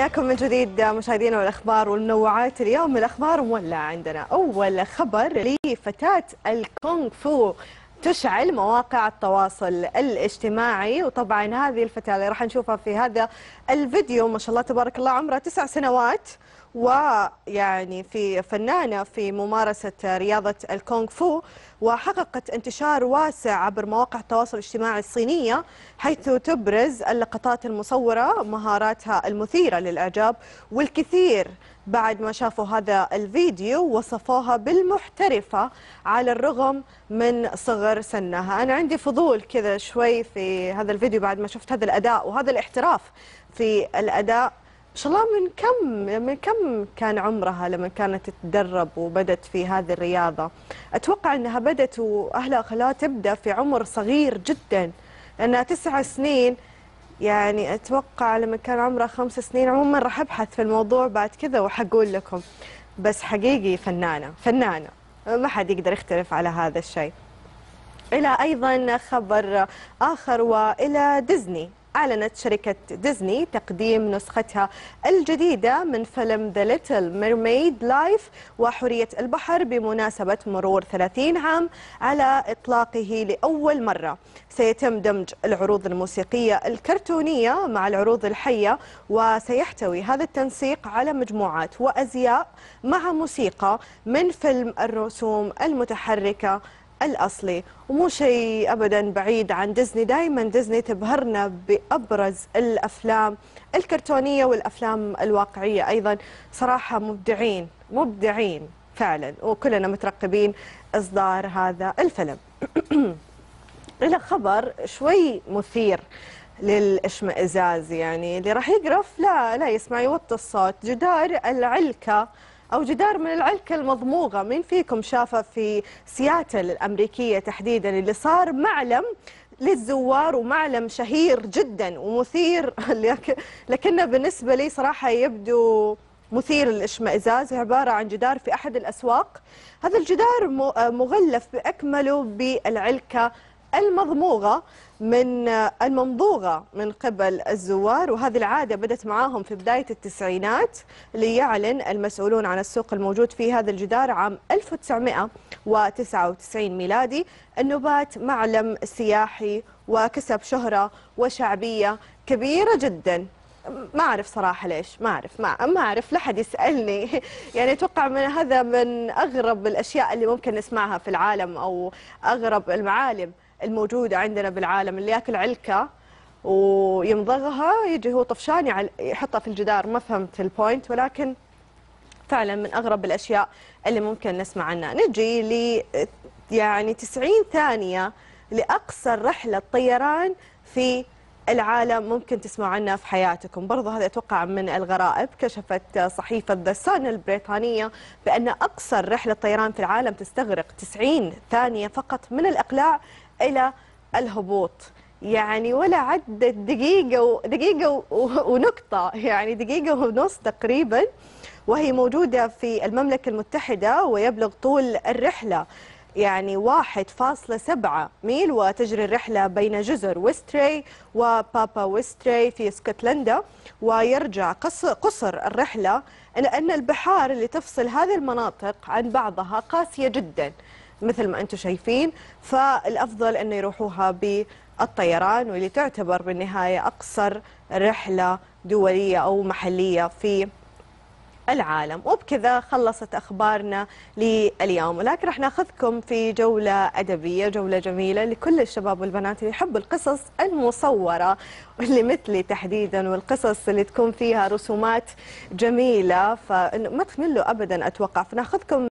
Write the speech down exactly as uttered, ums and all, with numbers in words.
حياكم من جديد مشاهدينا والاخبار والمنوعات. اليوم الاخبار مولعه عندنا. اول خبر لفتاه الكونغ فو تشعل مواقع التواصل الاجتماعي، وطبعا هذه الفتاه اللي راح نشوفها في هذا الفيديو ما شاء الله تبارك الله عمرها تسع سنوات، ويعني في فنانة في ممارسة رياضة الكونغ فو، وحققت انتشار واسع عبر مواقع التواصل الاجتماعي الصينية، حيث تبرز اللقطات المصورة مهاراتها المثيرة للإعجاب، والكثير بعد ما شافوا هذا الفيديو وصفوها بالمحترفة على الرغم من صغر سنها. أنا عندي فضول كذا شوي في هذا الفيديو بعد ما شفت هذا الأداء وهذا الاحتراف في الأداء. ما شاء الله من كم من كم كان عمرها لما كانت تتدرب وبدت في هذه الرياضة؟ أتوقع أنها بدت وأهلها خلاها تبدأ في عمر صغير جدا، لأنها تسع سنين. يعني أتوقع لما كان عمرها خمس سنين. عموما راح أبحث في الموضوع بعد كذا وحقول لكم، بس حقيقي فنانة فنانة ما حد يقدر يختلف على هذا الشيء. إلى أيضا خبر آخر، وإلى ديزني. أعلنت شركة ديزني تقديم نسختها الجديدة من فيلم The Little Mermaid لايف وحورية البحر بمناسبة مرور ثلاثين عام على إطلاقه لأول مرة. سيتم دمج العروض الموسيقية الكرتونية مع العروض الحية، وسيحتوي هذا التنسيق على مجموعات وأزياء مع موسيقى من فيلم الرسوم المتحركة الأصلي. ومو شيء أبدا بعيد عن ديزني، دائما ديزني تبهرنا بأبرز الأفلام الكرتونية والأفلام الواقعية أيضا. صراحة مبدعين مبدعين فعلا، وكلنا مترقبين إصدار هذا الفيلم. إلى خبر شوي مثير للإشمئزاز، يعني اللي راح يقرف لا لا يسمع يوطي الصوت. جدار العلكة أو جدار من العلكة المضموغة، مين فيكم شافه في سياتل الأمريكية تحديدا، اللي صار معلم للزوار ومعلم شهير جدا ومثير لكنه بالنسبة لي صراحة يبدو مثير للإشمئزاز. عبارة عن جدار في أحد الأسواق. هذا الجدار مغلف بأكمله بالعلكة المضموغة من الممضوغة من قبل الزوار، وهذه العادة بدأت معاهم في بداية التسعينات، ليعلن المسؤولون عن السوق الموجود في هذا الجدار عام ألف وتسعمئة وتسعة وتسعين ميلادي أنه بات معلم سياحي وكسب شهرة وشعبية كبيرة جدا. ما أعرف صراحة ليش، ما أعرف ما, ما أعرف، لا حد يسألني. يعني أتوقع من هذا من أغرب الأشياء اللي ممكن نسمعها في العالم، أو أغرب المعالم الموجودة عندنا بالعالم، اللي ياكل علكة ويمضغها يجي هو طفشان يحطها في الجدار. ما فهمت البوينت، ولكن فعلا من أغرب الأشياء اللي ممكن نسمع عنها. نجي ل يعني تسعين ثانية لأقصر رحلة طيران في العالم ممكن تسمعوا عنها في حياتكم. برضو هذا أتوقع من الغرائب. كشفت صحيفة ذا سان البريطانية بأن أقصر رحلة طيران في العالم تستغرق تسعين ثانية فقط من الإقلاع إلى الهبوط. يعني ولا عدت دقيقة و... دقيقة و... ونقطة، يعني دقيقة ونص تقريبا، وهي موجودة في المملكة المتحدة، ويبلغ طول الرحلة يعني واحد فاصلة سبعة ميل، وتجري الرحلة بين جزر ويستراي وبابا ويستراي في اسكتلندا. ويرجع قصر الرحلة أن البحار اللي تفصل هذه المناطق عن بعضها قاسية جدا مثل ما أنتم شايفين، فالأفضل أن يروحوها بالطيران، واللي تعتبر بالنهاية أقصر رحلة دولية أو محلية في العالم. وبكذا خلصت أخبارنا لليوم، ولكن راح ناخذكم في جولة أدبية، جولة جميلة لكل الشباب والبنات اللي يحبوا القصص المصورة، واللي مثلي تحديدا، والقصص اللي تكون فيها رسومات جميلة فما تملوا أبدا أتوقع. فناخذكم